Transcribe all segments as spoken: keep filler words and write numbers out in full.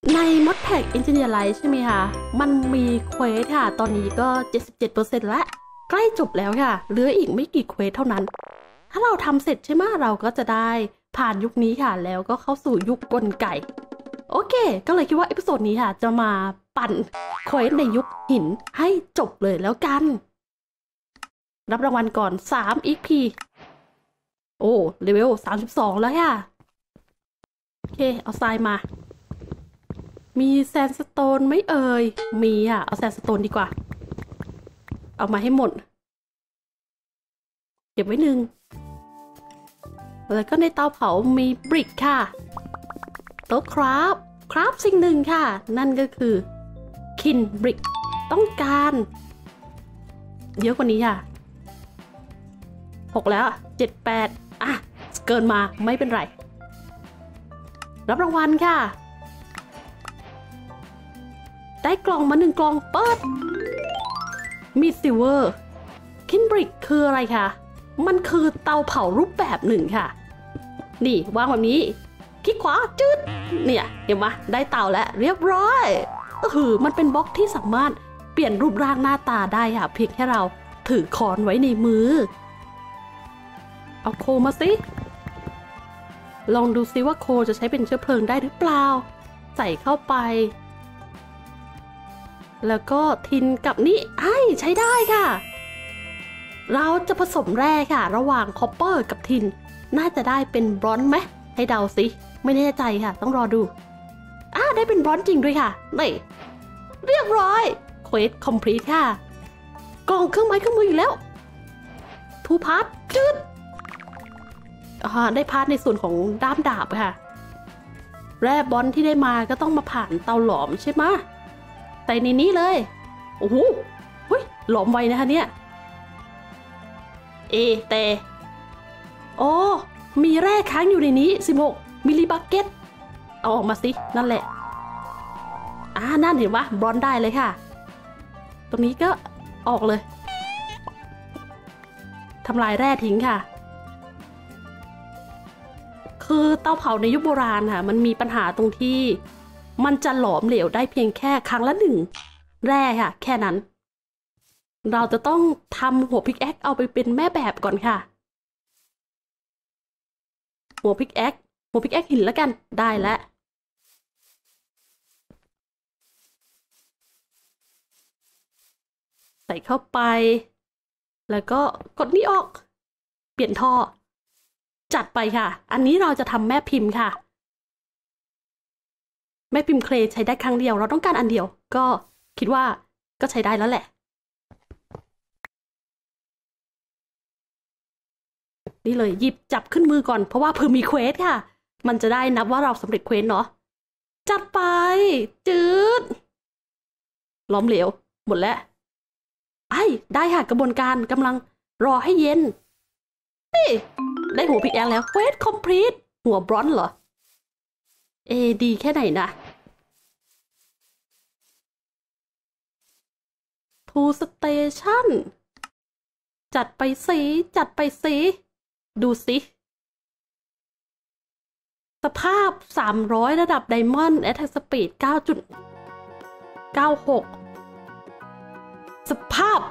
ใน Modpack Engineer Light ใช่ไหมคะมันมีเควสค่ะตอนนี้ก็ เจ็ดสิบเจ็ดเปอร์เซ็นต์ แล้วใกล้จบแล้วค่ะเหลืออีกไม่กี่เควสเท่านั้นถ้าเราทำเสร็จใช่ไหมเราก็จะได้ผ่านยุคนี้ค่ะแล้วก็เข้าสู่ยุคกลไกโอเคก็เลยคิดว่าเอพิโซดนี้ค่ะจะมาปั่นเควสในยุคหินให้จบเลยแล้วกันรับรางวัลก่อนสาม อี พี โอ้เลเวลสามสิบสองแล้วค่ะโอเคเอาทรายมามีแซนสโตนไหมเอ่ยมีอ่ะเอาแซนสโตนดีกว่าเอามาให้หมดเก็บไว้หนึ่งแล้วก็ในเตาเผามีบริกค่ะโต๊ะคราฟคราฟสิ่งหนึ่งค่ะนั่นก็คือคินบริกต้องการเยอะกว่านี้ค่ะหกแล้วเจ็ดแปดอ่ะเกินมาไม่เป็นไรรับรางวัลค่ะได้กล่องมาหนึ่งกล่องเปิดมีซิลเวอร์คินบริกคืออะไรคะมันคือเตาเผารูปแบบหนึ่งค่ะนี่วางแบบนี้คลิกขวาจืดเนี่ยเห็นไหมได้เตาแล้วเรียบร้อยเออมันเป็นบล็อกที่สามารถเปลี่ยนรูปร่างหน้าตาได้ค่ะเพียงแค่เราถือค้อนไว้ในมือเอาโคมาสิลองดูซิว่าโคจะใช้เป็นเชื้อเพลิงได้หรือเปล่าใส่เข้าไปแล้วก็ทินกับนี่ไอ้ใช้ได้ค่ะเราจะผสมแร่ค่ะระหว่างคอปเปอร์กับทินน่าจะได้เป็นบรอนซ์ไหมให้เดาสิไม่แน่ใจค่ะต้องรอดูอ่าได้เป็นบรอนซ์จริงด้วยค่ะนี่เรียบร้อยเควสคอมพลีทค่ะกล่องเครื่องไม้เครื่องมืออยู่แล้วทูพาร์ทจืดอ่าได้พาร์ทในส่วนของด้ามดาบค่ะแร่บอลที่ได้มาก็ต้องมาผ่านเตาหลอมใช่ไหมใส่ในนี้เลยโอ้โหเฮ้ยหลอมไวนะคะเนี่ยเอแต่โอ้มีแร่ค้างอยู่ในนี้สิบหกมิลลิบักเก็ตเอาออกมาสินั่นแหละอ่านั่นเห็นปะบรอนได้เลยค่ะตรงนี้ก็ออกเลยทำลายแร่ทิ้งค่ะคือเตาเผาในยุคโบราณค่ะมันมีปัญหาตรงที่มันจะหลอมเหลวได้เพียงแค่ครั้งละหนึ่งแร่ค่ะแค่นั้นเราจะต้องทำหัวพิกแอคเอาไปเป็นแม่แบบก่อนค่ะหัวพิกแอคหัวพิกแอคหินแล้วกันได้แล้วใส่เข้าไปแล้วก็กดนี้ออกเปลี่ยนท่อจัดไปค่ะอันนี้เราจะทำแม่พิมพ์ค่ะแม่พิมพ์เคลใช้ได้ครั้งเดียวเราต้องการอันเดียวก็คิดว่าก็ใช้ได้แล้วแหละนี่เลยหยิบจับขึ้นมือก่อนเพราะว่าเพิ่มมีเควสค่ะมันจะได้นับว่าเราสำเร็จเควสเนาะจัดไปจืดล้อมเหลวหมดแล้วไอ้ได้ค่ะกระบวนการกำลังรอให้เย็นนี่ได้หัวพิกแอคแล้วเควสคอมพลีทหัวบรอนซ์เหรอเอดีแค่ไหนนะทูสเตชันจัดไปสิจัดไปสิดูสิสภาพสามร้อยระดับไดมอนด์แอทแทคสปีด เก้าจุดเก้าหก สภาพ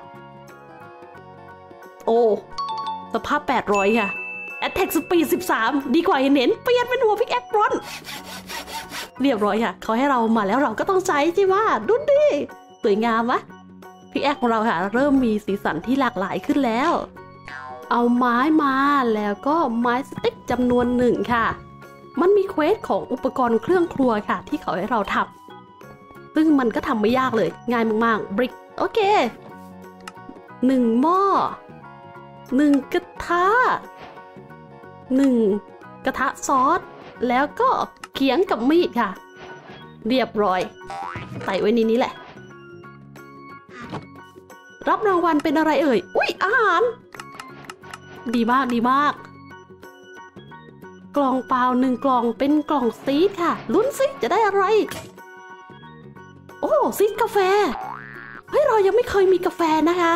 โอ้สภาพแปดร้อยค่ะแอทแทคสปีดสิบสามดีกว่าเน้นเปลี่ยนเป็นหัวพิกแอคบรอนซ์เรียบร้อยค่ะเขาให้เรามาแล้วเราก็ต้องใช้ใช่ไหมดูดิสวยงามวะพิกแอคของเราค่ะเริ่มมีสีสันที่หลากหลายขึ้นแล้วเอาไม้มาแล้วก็ไม้สติ๊กจำนวนหนึ่งค่ะมันมีเควสของอุปกรณ์เครื่องครัวค่ะที่เขาให้เราทำซึ่งมันก็ทำไม่ยากเลยง่ายมากๆบริกโอเคหนึ่งหม้อหนึ่งกระทะหนึ่งกระทะซอสแล้วก็เขียงกับมีดค่ะเรียบร้อยใส่ไว้ในนี้แหละรับรางวัลเป็นอะไรเอ่ยอุ๊ยอาหารดีมากดีมากกล่องเปล่าหนึ่งกล่องเป็นกล่องซีดค่ะลุ้นซิจะได้อะไรโอ้ซีดกาแฟเฮ้ยเรายังไม่เคยมีกาแฟนะคะ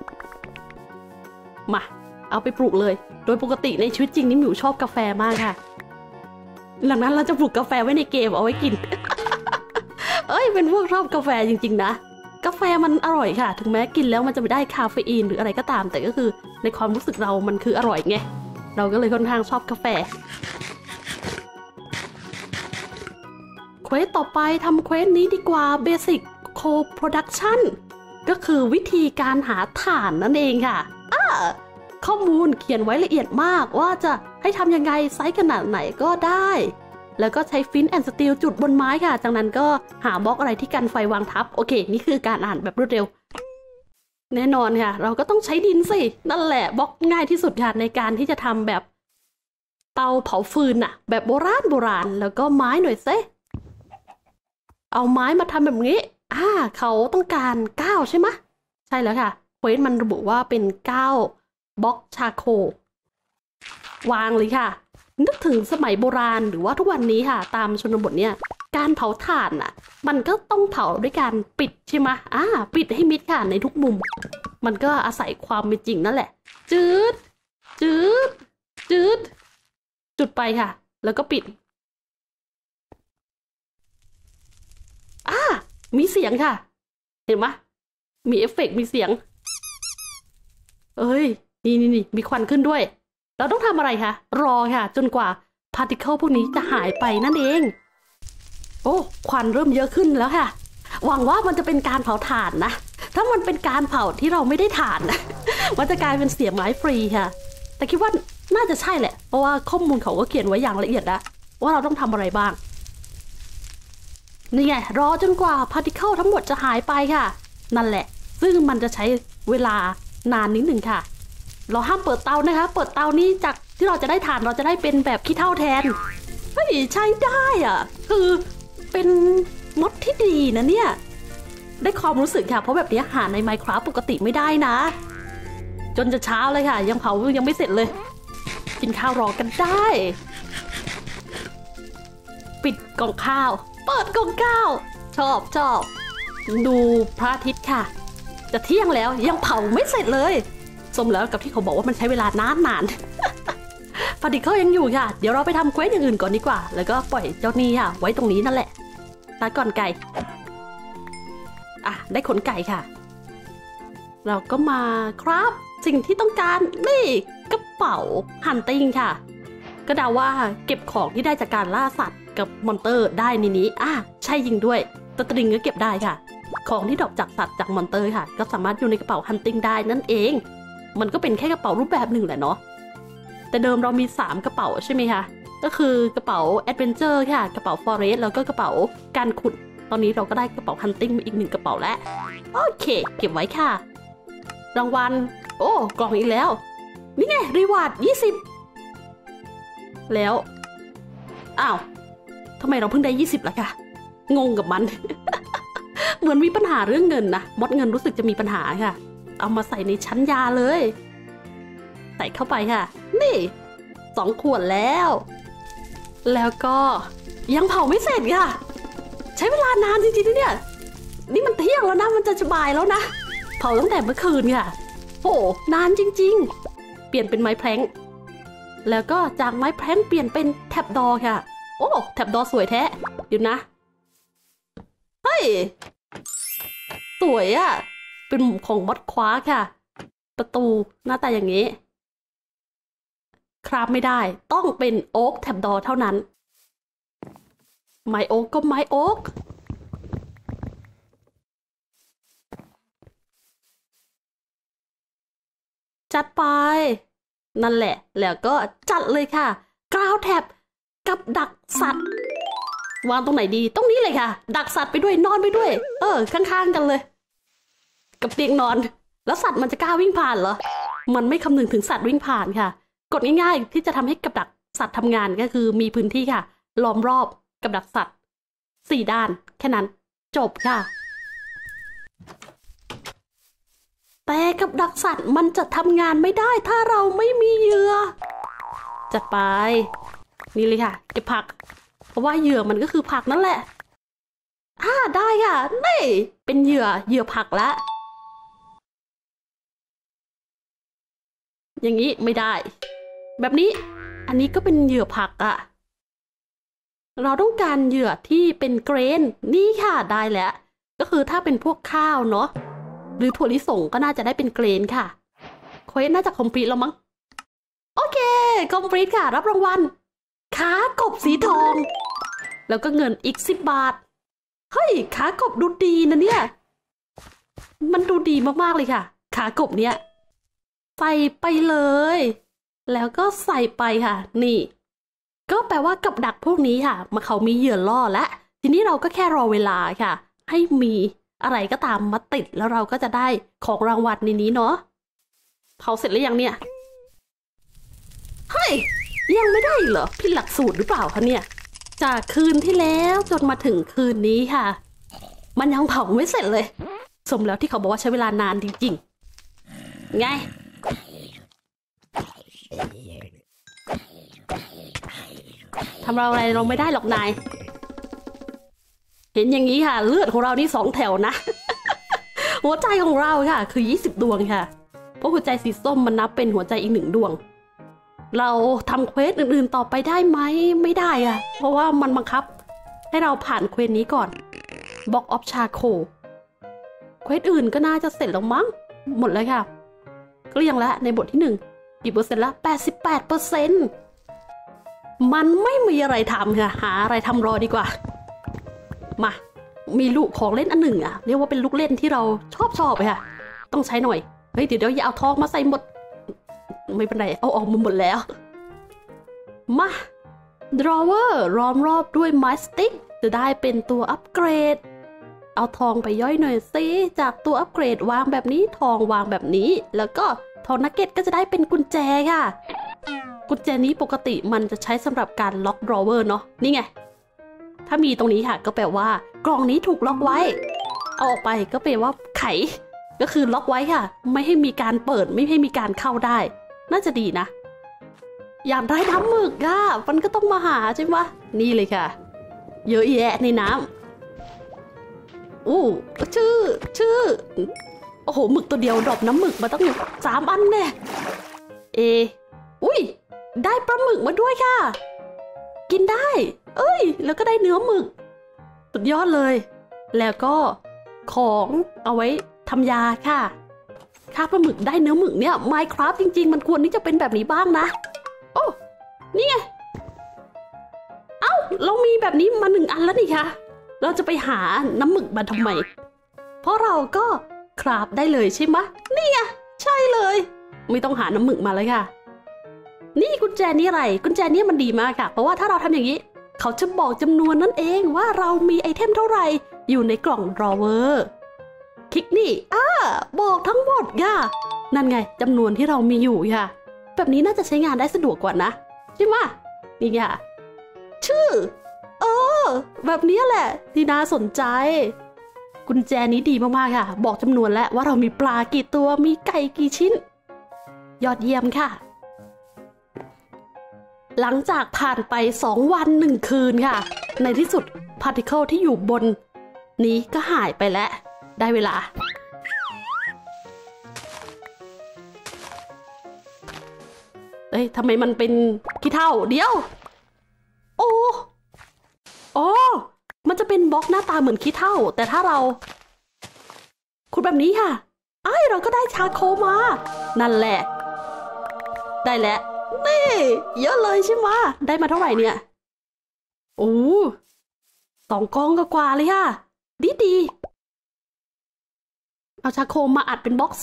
มาเอาไปปลูกเลยโดยปกติในชีวิตจริงนี่หมิวชอบกาแฟมากค่ะหลังนั้นเราจะปลูกกาแฟไว้ในเกมเอาไว้กินเอ้ยเป็นพวกชอบกาแฟจริงๆนะกาแฟมันอร่อยค่ะถึงแม้กินแล้วมันจะไม่ได้คาเฟอีนหรืออะไรก็ตามแต่ก็คือในความรู้สึกเรามันคืออร่อยไงเราก็เลยค่อนข้างชอบกาแฟเควสต่อไปทำเควสนี้ดีกว่า Basic Co-Production ก็คือวิธีการหาถ่านนั่นเองค่ะอ้าข้อมูลเขียนไว้ละเอียดมากว่าจะให้ทำยังไงไซส์ขนาดไหนก็ได้แล้วก็ใช้ฟินแอนด์สตีลจุดบนไม้ค่ะจากนั้นก็หาบล็อกอะไรที่กันไฟวางทับโอเคนี่คือการอ่านแบบรวดเร็วแน่นอนค่ะเราก็ต้องใช้ดินสินั่นแหละบล็อกง่ายที่สุดค่ะในการที่จะทำแบบเตาเผาฟืนอะแบบโบราณโบราณแล้วก็ไม้หน่อยเซเอาไม้มาทำแบบนี้อ่าเขาต้องการเก้าใช่ไหมใช่แล้วค่ะเควสมันระบุว่าเป็นเก้าบล็อกชาโคลวางเลยค่ะนึกถึงสมัยโบราณหรือว่าทุกวันนี้ค่ะตามชนบทเนี่ยการเผาถ่านอ่ะมันก็ต้องเผาด้วยการปิดใช่ไหมอ่าปิดให้มิดค่ะในทุกมุมมันก็อาศัยความเป็นจริงนั่นแหละจืดจืดจืดจุดไปค่ะแล้วก็ปิดอ่ามีเสียงค่ะเห็นไหมมีเอฟเฟกต์มีเสียงเอ้ยนี่นี่นี่มีควันขึ้นด้วยเราต้องทำอะไรคะรอค่ะจนกว่าพาร์ติเคิลพวกนี้จะหายไปนั่นเองโอ้ควันเริ่มเยอะขึ้นแล้วค่ะหวังว่ามันจะเป็นการเผาถ่านนะถ้ามันเป็นการเผาที่เราไม่ได้ถ่านนะมันจะกลายเป็นเสียไม้ฟรีค่ะแต่คิดว่าน่าจะใช่แหละเพราะว่าข้อมูลเขาก็เขียนไว้อย่างละเอียดนะว่าเราต้องทำอะไรบ้างนี่ไงรอจนกว่าพาร์ติเคิลทั้งหมดจะหายไปค่ะนั่นแหละซึ่งมันจะใช้เวลานานนิดหนึ่งค่ะเราห้ามเปิดเตานะคะเปิดเตานี้จากที่เราจะได้ถ่านเราจะได้เป็นแบบขี้เถ้าแทนเฮ้ยใช้ได้อ่ะคือเป็นมดที่ดีนะเนี่ยได้ความรู้สึกค่ะเพราะแบบนี้หาใน Minecraft ปกติไม่ได้นะจนจะเช้าเลยค่ะยังเผายังไม่เสร็จเลยกินข้าวรอกันได้ปิดกล่องข้าวเปิดกล่องข้าวชอบชอบดูพระอาทิตย์ค่ะจะเที่ยงแล้วยังเผาไม่เสร็จเลยสมแล้วกับที่เขาบอกว่ามันใช้เวลานานนานพาร์ติเคิลยังอยู่ค่ะเดี๋ยวเราไปทำเควสอย่างอื่นก่อนดีกว่าแล้วก็ปล่อยเจ้านี่ค่ะไว้ตรงนี้นั่นแหละตาก่อนไก่อ่ะได้ขนไก่ค่ะเราก็มาครับสิ่งที่ต้องการนี่กระเป๋าฮันติ้งค่ะก็เดาว่าเก็บของที่ได้จากการล่าสัตว์กับมอนเตอร์ได้ในนี้อ่ะใช่ยิงด้วยตะตริงก็เก็บได้ค่ะของที่ดอกจากสัตว์จากมอนเตอร์ค่ะก็สามารถอยู่ในกระเป๋าฮันติ้งได้นั่นเองมันก็เป็นแค่กระเป๋ารูปแบบหนึ่งแหละเนาะแต่เดิมเรามีสามกระเป๋าใช่ไหมคะก็คือกระเป๋าแอดเวนเจอร์ค่ะกระเป๋าฟอเรสต์แล้วก็กระเป๋าการขุดตอนนี้เราก็ได้กระเป๋าฮันติ้งมาอีกหนึ่งกระเป๋าแล้วโอเคเก็บไว้ค่ะรางวัลโอ้กล่องอีกแล้วนี่ไงรีวาร์ดยี่สิบแล้วอ้าวทำไมเราเพิ่งได้ยี่สิบล่ะคะงงกับมัน เหมือนมีปัญหาเรื่องเงินนะมดเงินรู้สึกจะมีปัญหาค่ะเอามาใส่ในชั้นยาเลยใส่เข้าไปค่ะนี่สองขวดแล้วแล้วก็ยังเผาไม่เสร็จค่ะใช้เวลานานจริงๆเนี่ยนี่มันเที่ยงแล้วนะมันจะสบายแล้วนะเผาตั้งแต่เมื่อคืนค่ะโอ้นานจริงๆเปลี่ยนเป็นไม้แพลงแล้วก็จากไม้แพลงเปลี่ยนเป็นแท็บดอค่ะโอ้แท็บดอสวยแท้อยู่นะเฮ้ยสวยอ่ะเป็นมุมของมดคว้าค่ะประตูหน้าตาอย่างนี้คราบไม่ได้ต้องเป็นโอ๊กแท็บดอเท่านั้นไม้โอ๊กก็ไม้โอ๊กจัดไปนั่นแหละแล้วก็จัดเลยค่ะกราวแท็บกับดักสัตว์วางตรงไหนดีตรงนี้เลยค่ะดักสัตว์ไปด้วยนอนไปด้วยเออข้างๆกันเลยกับเตียงนอนแล้วสัตว์มันจะกล้าวิ่งผ่านเหรอมันไม่คำนึงถึงสัตว์วิ่งผ่านค่ะกฎง่ายๆที่จะทำให้กับดักสัตว์ทำงานก็คือมีพื้นที่ค่ะล้อมรอบกับดักสัตว์สี่ด้านแค่นั้นจบค่ะแต่กับดักสัตว์มันจะทำงานไม่ได้ถ้าเราไม่มีเหยื่อจัดไปนี่เลยค่ะเก็บผักเพราะว่าเหยื่อมันก็คือผักนั่นแหละอ่าได้ค่ะนี่เป็นเหยื่อเหยื่อผักแล้วอย่างนี้ไม่ได้แบบนี้อันนี้ก็เป็นเหยื่อผักอะเราต้องการเหยื่อที่เป็นเกรนนี่ค่ะได้แล้วก็คือถ้าเป็นพวกข้าวเนาะหรือถั่วลิสงก็น่าจะได้เป็นเกรนค่ะเควสน่าจะคอมพลีทแล้วมั้งโอเคคอมพลีทค่ะรับรางวัลขากบสีทองแล้วก็เงินอีกสิบบาทเฮ้ยขากบดูดีนะเนี่ยมันดูดีมากๆเลยค่ะขากบเนี่ยใส่ไปเลยแล้วก็ใส่ไปค่ะนี่ก็แปลว่ากับดักพวกนี้ค่ะมาเขามีเหยื่อล่อและทีนี้เราก็แค่รอเวลาค่ะให้มีอะไรก็ตามมาติดแล้วเราก็จะได้ของรางวัลในนี้เนาะเผาเสร็จแล้วยังเนี่ยเฮ้ยยังไม่ได้เหรอพี่หลักสูตรหรือเปล่าคะเนี่ยจากคืนที่แล้วจนมาถึงคืนนี้ค่ะมันยังเผาไม่เสร็จเลยสมแล้วที่เขาบอกว่าใช้เวลานานจริงๆไงทำเราอะไรเราไม่ได้หรอกนายเห็นอย่างนี้ค่ะเลือดของเรานี่สองแถวนะ หัวใจของเราค่ะคือยี่สิบดวงค่ะเพราะหัวใจสีส้มมันนับเป็นหัวใจอีกหนึ่งดวงเราทำเควสอื่นๆต่อไปได้ไหมไม่ได้อะเพราะว่ามันบังคับให้เราผ่านเควสนี้ก่อนบล็อกออฟชาโคเควสอื่นก็น่าจะเสร็จแล้วมั้งหมดแล้วค่ะเกลี้ยงแล้วในบทที่หนึ่งกี่เปอร์เซ็นต์ละแปดสิบแปดเปอร์เซ็นต์มันไม่มีอะไรทำค่ะหาอะไรทำรอดีกว่ามามีลูกของเล่นอันหนึ่งอ่ะเรียกว่าเป็นลูกเล่นที่เราชอบชอบเลยค่ะต้องใช้หน่อยเฮ้ยเดี๋ยวเดี๋ยวอย่าเอาทองมาใส่หมดไม่เป็นไรเอาออกมาหมดแล้วมา drawer ล้อมรอบด้วยไม้สติ๊กจะได้เป็นตัวอัปเกรดเอาทองไปย่อยหน่อยซิจากตัวอัปเกรดวางแบบนี้ทองวางแบบนี้แล้วก็ทองนักเก็ตก็จะได้เป็นกุญแจค่ะกุญแจนี้ปกติมันจะใช้สำหรับการล็อก drawer เนาะนี่ไงถ้ามีตรงนี้ค่ะก็แปลว่ากล่องนี้ถูกล็อกไว้เอาออกไปก็แปลว่าไขก็คือล็อกไว้ค่ะไม่ให้มีการเปิดไม่ให้มีการเข้าได้น่าจะดีนะอยากได้น้ำหมึกอ่ะมันก็ต้องมาหาใช่ไหมนี่เลยค่ะเยอะแยะในน้ำอู้ชื่อชื่อโอ้โหหมึกตัวเดียวดรอปน้ำหมึกมาตั้งสามอันแน่เออุ้ยได้ปลาหมึกมาด้วยค่ะกินได้เอ้ยแล้วก็ได้เนื้อหมึกสุดยอดเลยแล้วก็ของเอาไว้ทำยาค่ะค่าปลาหมึกได้เนื้อหมึกเนี่ย Minecraft จริงๆมันควรที่จะเป็นแบบนี้บ้างนะโอ้นี่ไงเอ้าเรามีแบบนี้มาหนึ่งอันแล้วนี่คะเราจะไปหาน้ำหมึกมาทำไมเพราะเราก็คราฟได้เลยใช่ไหมนี่ไงใช่เลยไม่ต้องหาน้ำหมึกมาเลยค่ะนี่กุญแจนี่อะไรกุญแจนี้มันดีมากค่ะเพราะว่าถ้าเราทำอย่างนี้เขาจะบอกจำนวนนั่นเองว่าเรามีไอเทมเท่าไหร่อยู่ในกล่อง drawer คลิกนี่อ้าบอกทั้งหมดค่ะนั่นไงจำนวนที่เรามีอยู่ค่ะแบบนี้น่าจะใช้งานได้สะดวกกว่านะใช่ไหมนี่ค่ะชื่อเออแบบนี้แหละที่น่าสนใจกุญแจนี้ดีมากๆค่ะบอกจำนวนแล้วว่าเรามีปลากี่ตัวมีไก่กี่ชิ้นยอดเยี่ยมค่ะหลังจากผ่านไปสองวันหนึ่งคืนค่ะในที่สุดพาร์ติเคิลที่อยู่บนนี้ก็หายไปแล้วได้เวลาเอ้ยทำไมมันเป็นขี้เถ้าเดี๋ยวโอ้โอ้มันจะเป็นบล็อกหน้าตาเหมือนขี้เถ้าแต่ถ้าเราขุดแบบนี้ค่ะไอ้เราก็ได้ชาโคมานั่นแหละได้แล้วนี่เยอะเลยใช่ไหมได้มาเท่าไหร่เนี่ยโอ้สองกองกว่าเลยค่ะดีดีเอาชาโคมาอัดเป็นบล็อกเซ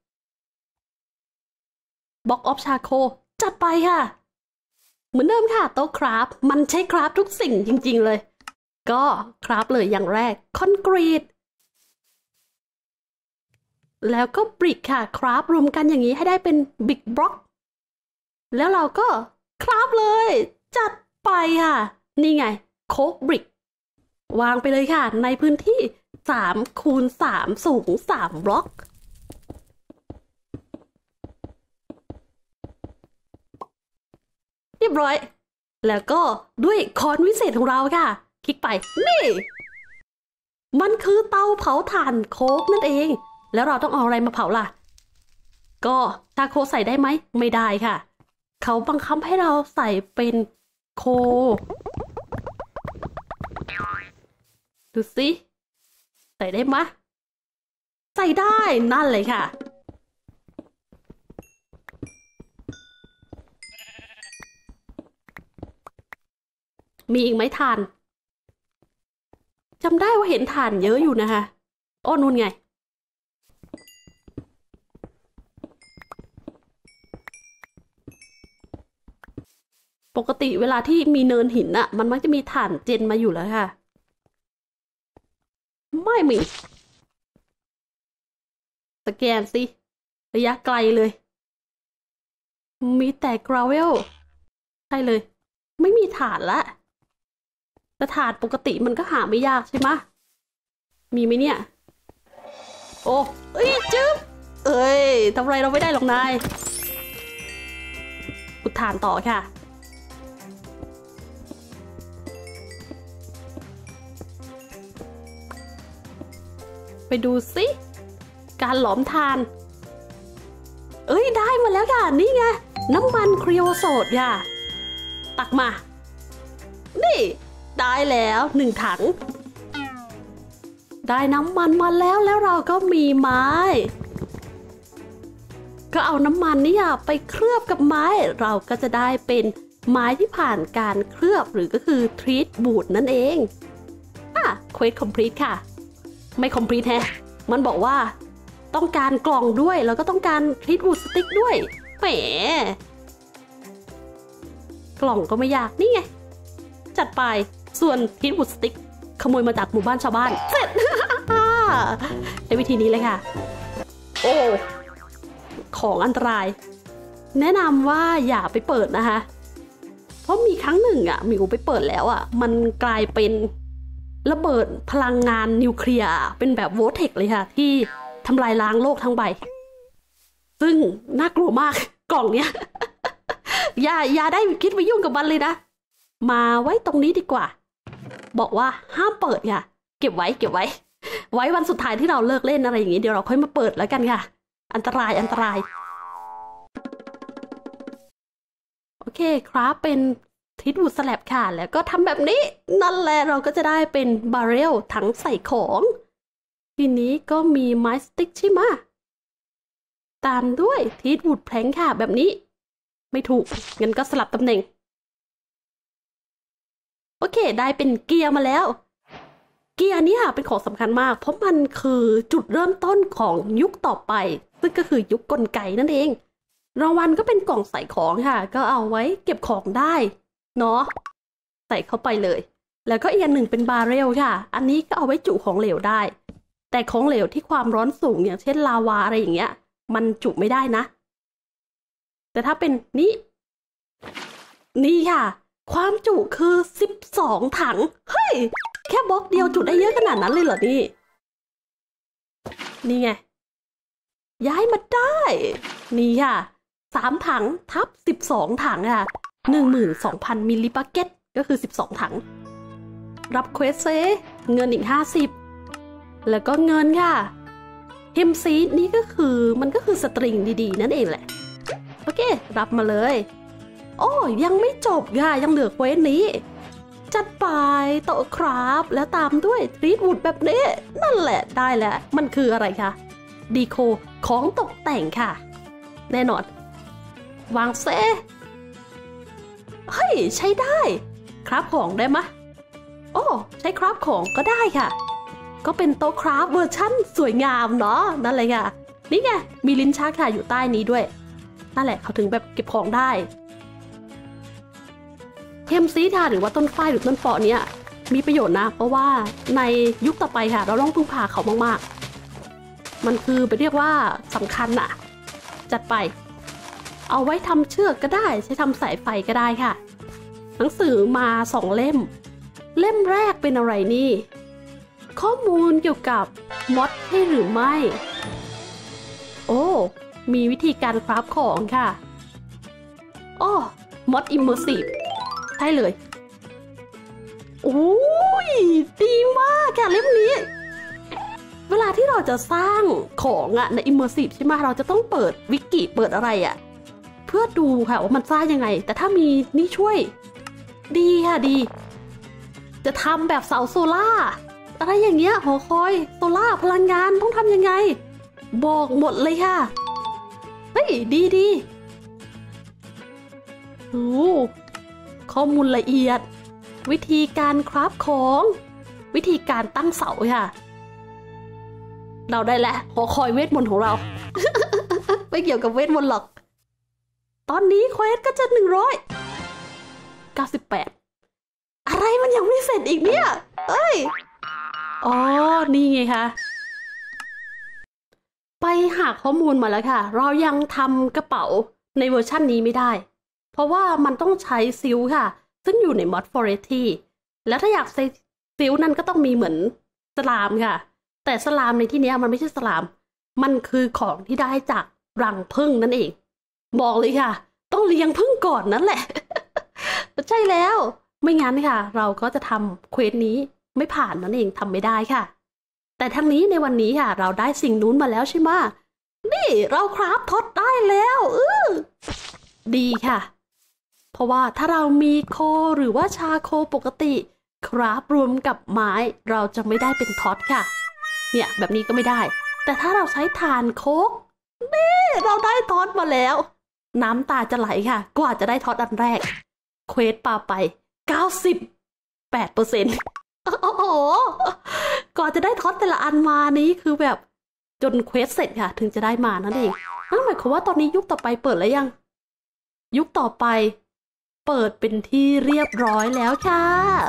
บล็อกออฟชาโคจัดไปค่ะเหมือนเดิมค่ะโต๊ะคราฟมันใช้คราฟทุกสิ่งจริงๆเลยก็คราฟเลยอย่างแรกคอนกรีตแล้วก็บริกค่ะคราฟรวมกันอย่างนี้ให้ได้เป็นบิ๊กบล็อกแล้วเราก็คราฟเลยจัดไปค่ะนี่ไงโคกบริกวางไปเลยค่ะในพื้นที่สามคูณสามสูงสามบล็อกเรียบร้อยแล้วก็ด้วยค้อนวิเศษของเราค่ะคลิกไปนี่มันคือเตาเผาถ่านโคกนั่นเองแล้วเราต้องเอาอะไรมาเผาล่ะก็ชาโคใส่ได้ไหมไม่ได้ค่ะเขาบังคับให้เราใส่เป็นโคดูสิใส่ได้ไหมใส่ได้นั่นเลยค่ะมีอีกไหมถ่านจำได้ว่าเห็นถ่านเยอะอยู่นะคะโอ้นู่นไงปกติเวลาที่มีเนินหินอะมันมักจะมีถ่านเจนมาอยู่แล้วค่ะไม่มีสแกนสิระยะไกลเลยมีแต่กราเวลใช่เลยไม่มีถ่านละแต่ถ่านปกติมันก็หาไม่ยากใช่ไหมมีไหมเนี่ยโอ้เอ้ยจึ๊บเอ้ยทำไรเราไม่ได้หรอกนายขุดถ่านต่อค่ะไปดูสิการหลอมทานเอ้ยได้มาแล้วค่ะนี่ไงน้ำมันครีโอโซดค่ะตักมานี่ได้แล้วหนึ่งถังได้น้ำมันมาแล้วแล้วเราก็มีไม้ก็เอาน้ำมันนี่ไปเคลือบกับไม้เราก็จะได้เป็นไม้ที่ผ่านการเคลือบหรือก็คือทรีตบูดนั่นเองอ่ะเควสคอมพลีทค่ะไม่คอมพลีทแฮะมันบอกว่าต้องการกล่องด้วยแล้วก็ต้องการทรีตบูดสติ๊กด้วยแหมกล่องก็ไม่ยากนี่ไงจัดไปส่วนทรีตบูดสติ๊กขโมยมาจากหมู่บ้านชาวบ้านเสร็จใช้วิธีนี้เลยค่ะโอ้ของอันตรายแนะนำว่าอย่าไปเปิดนะคะเพราะมีครั้งหนึ่งอ่ะมิวไปเปิดแล้วอ่ะมันกลายเป็นระเบิดพลังงานนิวเคลียร์เป็นแบบโวลเทคเลยค่ะที่ทำลายล้างโลกทั้งใบซึ่งน่ากลัวมากกล่องเนี้ย อย่าอย่าได้คิดไปยุ่งกับมันเลยนะมาไว้ตรงนี้ดีกว่าบอกว่าห้ามเปิดค่ะเก็บไว้เก็บไว้ไว้วันสุดท้ายที่เราเลิกเล่นอะไรอย่างนี้เดี๋ยวเราค่อยมาเปิดแล้วกันค่ะอันตรายอันตรายโอเคครับเป็นทิดวูดสแลบค่ะแล้วก็ทำแบบนี้นั่นแหละเราก็จะได้เป็นบาร์เรลถังใส่ของทีนี้ก็มีไม้สติ๊กใช่ไหมตามด้วยทิดวูดแพลงค่ะแบบนี้ไม่ถูกงั้นก็สลับตำแหน่งโอเคได้เป็นเกียร์มาแล้วเกียร์นี้ค่ะเป็นของสำคัญมากเพราะมันคือจุดเริ่มต้นของยุคต่อไปซึ่งก็คือยุคกลไกนั่นเองรางวัลก็เป็นกล่องใส่ของค่ะก็เอาไว้เก็บของได้เนาะใส่เข้าไปเลยแล้วก็อีกอันหนึ่งเป็นบาร์เรลค่ะอันนี้ก็เอาไว้จุของเหลวได้แต่ของเหลวที่ความร้อนสูงอย่างเช่นลาวาอะไรอย่างเงี้ยมันจุไม่ได้นะแต่ถ้าเป็นนี้นี่ค่ะความจุคือสิบสองถังเฮ้ยแค่บล็อกเดียวจุได้เยอะขนาดนั้นเลยเหรอนี่นี่ไงย้ายมาได้นี่ค่ะสามถังทับสิบสองถังค่ะหนึ่งหมื่นสองพันมิลลิบักเก็ตก็คือสิบสองถังรับเควสเซเงินอีกห้าสิบแล้วก็เงินค่ะเฮมซีดนี่ก็คือมันก็คือสตริงดีๆนั่นเองแหละโอเครับมาเลยโอ้ยังไม่จบค่ะยังเหลือเควสนี้จัดไปโต๊ะครับแล้วตามด้วยทรีตวูดแบบนี้นั่นแหละได้แล้วมันคืออะไรคะดีโคของตกแต่งค่ะแน่นอนวางเซเฮ้ยใช้ได้ครับของได้ไหมโอ้ใช้ครับของก็ได้ค่ะก็เป็นโต๊ะครับเวอร์ชั่นสวยงามเนาะนั่นเลยค่ะนี่ไงมีลิ้นชักค่ะอยู่ใต้นี้ด้วยนั่นแหละเขาถึงแบบเก็บของได้เทมซีดาหรือว่าต้นฝ้ายหรือต้นเปาะเนี้ยมีประโยชน์นะเพราะว่าในยุคต่อไปค่ะเราต้องพึ่งพาเขามากๆมันคือไปเรียกว่าสำคัญอะจัดไปเอาไว้ทำเชือกก็ได้ใช้ทำสายไฟก็ได้ค่ะหนังสือมาสองเล่มเล่มแรกเป็นอะไรนี่ข้อมูลเกี่ยวกับมอดใช่หรือไม่โอ้มีวิธีการคราฟของค่ะโอ้มอดอิมเมอร์ซีฟใช่เลยโอ้ยดีมากค่ะเล่มนี้เวลาที่เราจะสร้างของอะใน Immersive ใช่ไหมเราจะต้องเปิดวิกิเปิดอะไรอะเพื่อดูค่ะว่ามันสร้างยังไงแต่ถ้ามีนี่ช่วยดีค่ะดีจะทำแบบเสาโซล่าเอะไรอย่างเงี้ยหอคอยโซล่าพลังงานต้องทำยังไงบอกหมดเลยค่ะเฮ้ยดีดีโอ้ข้อมูลละเอียดวิธีการคราฟของวิธีการตั้งเสาค่ะเราได้แล้วหอคอยเวทมนต์ของเรา ไม่เกี่ยวกับเวทมนต์หรอกตอนนี้เควสก็จะหนึ่งร้อยเก้าสิบแปดอะไรมันยังไม่เสร็จอีกเนี่ยเอ้ยอ๋อนี่ไงคะไปหาข้อมูลมาแล้วค่ะเรายังทำกระเป๋าในเวอร์ชันนี้ไม่ได้เพราะว่ามันต้องใช้ซิลค่ะซึ่งอยู่ในมอดฟอเรสที่แล้วถ้าอยากใช้ซิลนั้นก็ต้องมีเหมือนสลามค่ะแต่สลามในที่นี้มันไม่ใช่สลามมันคือของที่ได้จากรังผึ้งนั่นเองบอกเลยค่ะต้องเลี้ยงผึ้งก่อนนั่นแหละ ใช่แล้วไม่งั้นค่ะเราก็จะทำเควสนี้ไม่ผ่านนั่นเองทำไม่ได้ค่ะแต่ทั้งนี้ในวันนี้ค่ะเราได้สิ่งนู้นมาแล้วใช่ไหมนี่เราคราฟท็อตได้แล้วเออดีค่ะเพราะว่าถ้าเรามีโคหรือว่าชาโคปกติคราฟรวมกับไม้เราจะไม่ได้เป็นท็อตค่ะเนี่ยแบบนี้ก็ไม่ได้แต่ถ้าเราใช้ถ่านโคกนี่เราได้ท็อตมาแล้วน้ำตาจะไหลค่ะกว่าจะได้ท็อตอันแรกเควสปาไป เก้าสิบแปดเปอร์เซ็นต์ โอ้โหก่อนจะได้ท็อตแต่ละอันมานี้คือแบบจนเควสเสร็จค่ะถึงจะได้มานั่นเองนั่นหมายความว่าตอนนี้ยุคต่อไปเปิดแล้วยังยุคต่อไปเปิดเป็นที่เรียบร้อยแล้วค่ะ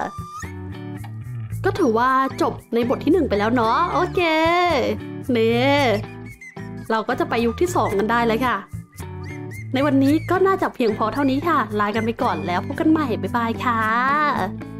ก็ถือว่าจบในบทที่หนึ่งไปแล้วเนาะโอเคเน่เราก็จะไปยุคที่สองกันได้เลยค่ะในวันนี้ก็น่าจะเพียงพอเท่านี้ค่ะลากันไปก่อนแล้วพบกันใหม่บ๊ายบายค่ะ